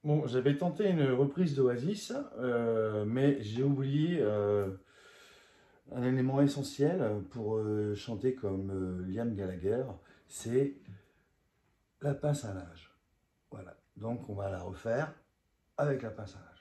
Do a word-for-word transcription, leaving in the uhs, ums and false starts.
Bon, j'avais tenté une reprise d'Oasis, euh, mais j'ai oublié euh, un élément essentiel pour euh, chanter comme euh, Liam Gallagher, c'est la pince à linge. Voilà, donc on va la refaire avec la pince à linge.